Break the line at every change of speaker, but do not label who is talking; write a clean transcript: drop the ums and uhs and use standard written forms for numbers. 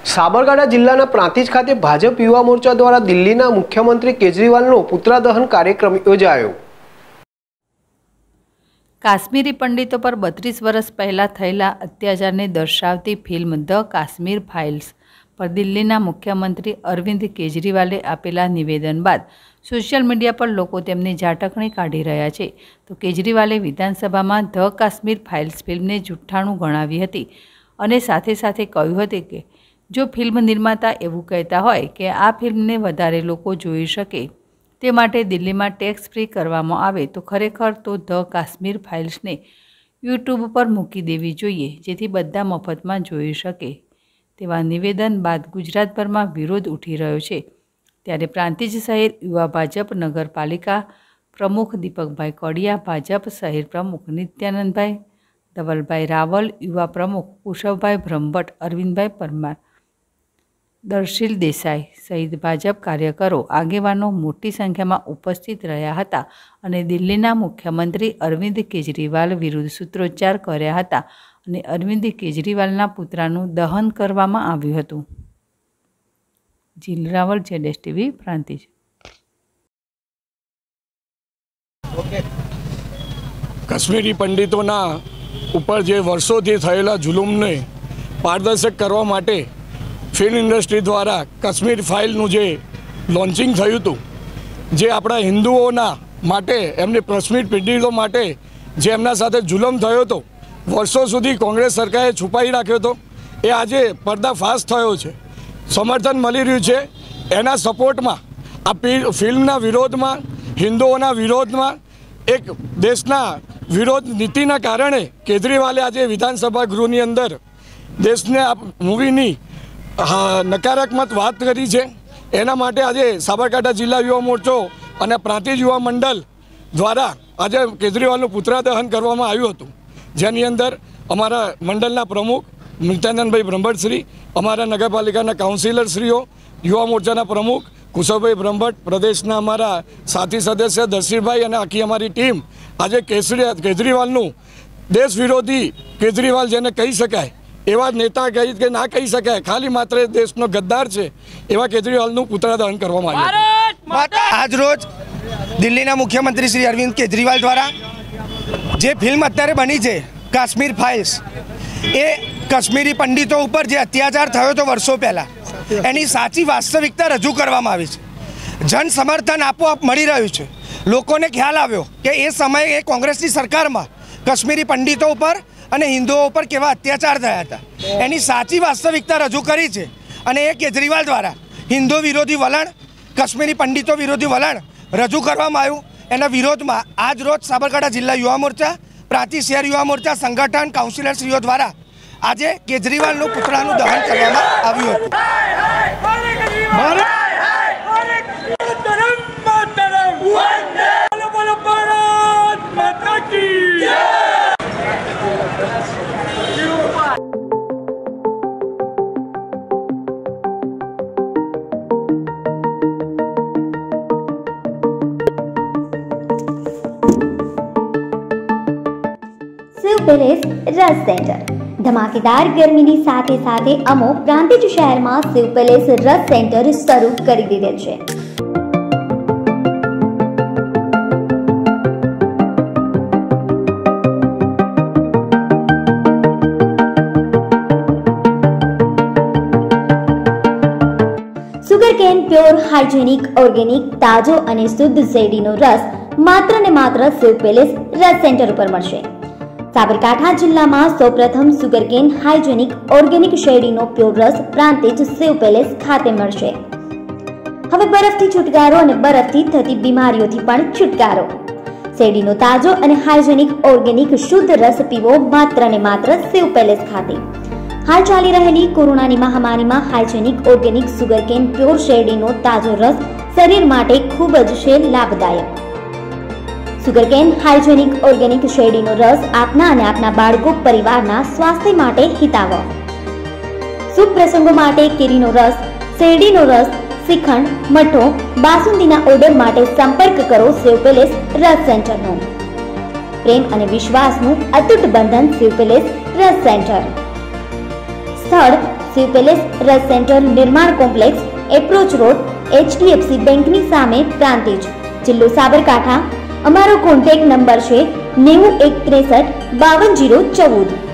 સાબરકાંઠા જિલ્લાના પ્રાંતિજ ખાતે ભાજપ યુવા મોરચા દ્વારા દિલ્હીના મુખ્યમંત્રી કેજરીવાલનો પુત્રાદહન કાર્યક્રમ યોજાયો।
કાશ્મીરી પંડિતો પર 32 વર્ષ પહેલાં થયેલા અત્યાચારને દર્શાવતી ફિલ્મ ધ કાશ્મીર ફાઇલ્સ પર દિલ્હીના મુખ્યમંત્રી અરવિંદ કેજરીવાલે આપેલા નિવેદન બાદ સોશિયલ મીડિયા પર લોકો તેમની ઝાટકણી કાઢી રહ્યા છે। તો કેજરીવાલે વિધાનસભામાં ધ કાશ્મીર ફાઇલ્સ ફિલ્મને જુઠ્ઠાણું ગણાવી હતી અને સાથે સાથે કહ્યું હતું કે જો ફિલ્મ નિર્માતા એવું કહેતા હોય કે આ ફિલ્મને વધારે લોકો જોઈ શકે તે માટે દિલ્હીમાં ટેક્સ ફ્રી કરવામાં આવે તો ખરેખર તો ધ કાશ્મીર ફાઇલ્સને યુટ્યુબ પર મૂકી દેવી જોઈએ જેથી બધા મફતમાં જોઈ શકે। તેવા નિવેદન બાદ ગુજરાતભરમાં વિરોધ ઉઠી રહ્યો છે। ત્યારે પ્રાંતિજ શહેર યુવા ભાજપ નગરપાલિકા પ્રમુખ દીપકભાઈ કડિયા, ભાજપ શહેર પ્રમુખ નિત્યાનંદભાઈ, ધવલભાઈ રાવલ, યુવા પ્રમુખ કુશવભાઈ બ્રહ્મભટ્ટ, અરવિંદભાઈ પરમાર, દર્શીલ દેસાઈ સહિત ભાજપ કાર્યકરો આગેવાનો મોટી સંખ્યામાં ઉપસ્થિત રહ્યા હતા અને દિલ્હીના મુખ્યમંત્રી અરવિંદ કેજરીવાલ વિરુદ્ધ સૂત્રોચ્ચાર કર્યા હતા અને અરવિંદ કેજરીવાલના પુત્રાનું દહન કરવામાં આવ્યું હતું। જીલ રાવલ, ZSTV, પ્રાંતિજ।
કાશ્મીરી પંડિતોના ઉપર જે વર્ષોથી થયેલા જુલુમને પારદર્શક કરવા માટે ફિલ્મ ઇન્ડસ્ટ્રી દ્વારા કાશ્મીર ફાઇલનું જે લોન્ચિંગ થયું હતું, જે આપણા હિન્દુઓના માટે, એમની કાશ્મીર પીડિતો માટે જે એમના સાથે જુલમ થયો હતો, વર્ષો સુધી કોંગ્રેસ સરકારે છુપાઈ રાખ્યો હતો, એ આજે પર્દાફાશ થયો છે, સમર્થન મળી રહ્યું છે। એના સપોર્ટમાં આ ફિલ્મના વિરોધમાં, હિન્દુઓના વિરોધમાં, એક દેશના વિરોધ નીતિના કારણે કેજરીવાલે આજે વિધાનસભા ગૃહની અંદર દેશને આ મૂવીની નકારાત્મક વાત કરી છે। એના માટે આજે સાબરકાંઠા જિલ્લા યુવા મોરચો અને પ્રાંતિજ યુવા મંડળ દ્વારા આજે કેજરીવાલનું પુત્રાદહન કરવામાં આવ્યું હતું, જેની અંદર અમારા મંડળના પ્રમુખ નિત્યાનંદભાઈ બ્રહ્મભટ્ટશ્રી, અમારા નગરપાલિકાના કાઉન્સિલરશ્રીઓ, યુવા મોરચાના પ્રમુખ કુશવભાઈ બ્રહ્મભટ્ટ, પ્રદેશના અમારા સાથી સદસ્ય દર્શીલભાઈ અને આખી અમારી ટીમ આજે કેજરીવાલનું દેશ વિરોધી કેજરીવાલ જેને કહી શકાય એવા નેતા કહી કે ના કહી શકાય, ખાલી માત્ર દેશનો ગદ્દાર છે એવા કેજરીવાલનું પુત્રાદહન કરવામાં આવ્યું।
આજ રોજ દિલ્હીના મુખ્યમંત્રી શ્રી અરવિંદ કેજરીવાલ દ્વારા જે ફિલ્મ અત્યારે બની છે કાશ્મીર ફાઇલ્સ, એ કાશ્મીરી પંડિતો ઉપર જે અત્યાચાર થયો હતો વર્ષો પહેલાં, એની સાચી વાસ્તવિકતા રજૂ કરવામાં આવી છે। જન સમર્થન આપોઆપ મળી રહ્યું છે। લોકોને ખ્યાલ આવ્યો કે એ સમયે એ કોંગ્રેસની સરકારમાં કાશ્મીરી પંડિતો ઉપર અને હિન્દુઓ ઉપર કેવા અત્યાચાર થયા હતા, એની સાચી વાસ્તવિકતા રજૂ કરી છે। અને એ કેજરીવાલ દ્વારા હિન્દુ વિરોધી વલણ, કાશ્મીરી પંડિતો વિરોધી વલણ રજૂ કરવામાં આવ્યું। એના વિરોધમાં આજ રોજ સાબરકાંઠા જિલ્લા યુવા મોરચા, પ્રાંતિજ શહેર યુવા મોરચા સંગઠન કાઉન્સિલરશ્રીઓ દ્વારા આજે કેજરીવાલનું પુતળાનું દહન કરવામાં આવ્યું હતું।
शिव पैलेस रस सेंटर धमाकेदार गर्मीनी સાથે સાથે અમો પ્રાંતિજ શહેરમાં શિવ પેલેસ રસ સેન્ટર શરૂ કરી દીધેલ છે। સુગરકેન પ્યોર હાઇજેનિક ઓર્ગેનિક તાજો અને શુદ્ધ શેરડીનો રસ માત્ર ને માત્ર શિવ પેલેસ રસ સેન્ટર ઉપર મળશે। સાબરકાંઠા જિલ્લામાં સૌપ્રથમ સુગરકેન હાઇજેનિક ઓર્ગેનિક શેરડીનો પ્યોર રસ પ્રાંતિજ શિવ પેલેસ ખાતે મળશે। હવે બરફથી છુટકારો અને બરફથી થતી બીમારીઓથી પણ છુટકારો। શેરડીનો તાજો અને હાઇજેનિક ઓર્ગેનિક શુદ્ધ રસ પીવો માત્ર ને માત્ર શિવ પેલેસ ખાતે। હાલ ચાલી રહેલી કોરોનાની મહામારીમાં હાઇજેનિક ઓર્ગેનિક સુગરકેન પ્યોર શેરડીનો તાજો રસ શરીર માટે ખૂબ જ છે લાભદાયક। સુગરકેન હાઇજેનિક ઓર્ગેનિક શેરડીનો રસ આપના અને આપના બાળકો પરિવારના સ્વાસ્થ્ય માટે હિતાવહ। શુભ પ્રસંગો માટે કેરીનો રસ, શેરડીનો રસ, શ્રીખંડ, મઠો, બાસુંદીના ઓર્ડર માટે સંપર્ક કરો શિવ પેલેસ રસ સેન્ટરનો। પ્રેમ અને વિશ્વાસનું અતૂટ બંધન શિવ પેલેસ રસ સેન્ટર। સ્થળ શિવ પેલેસ રસ સેન્ટર નિર્માણ કોમ્પ્લેક્સ એપ્રોચ રોડ HDFC બેંકની સામે પ્રાંતિજ, જિલ્લો સાબરકાંઠા। અમારો કોન્ટેક્ટ નંબર છે 9163 52 014।